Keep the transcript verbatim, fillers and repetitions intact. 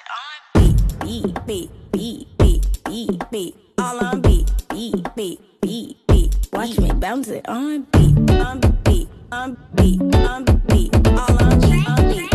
on beat, beat, beat, beat, beat, beat, beat. All on beat, beat, beat, beat, beat. Watch me bounce it on beat, on beat, on beat, on beat. All on beat, on beat.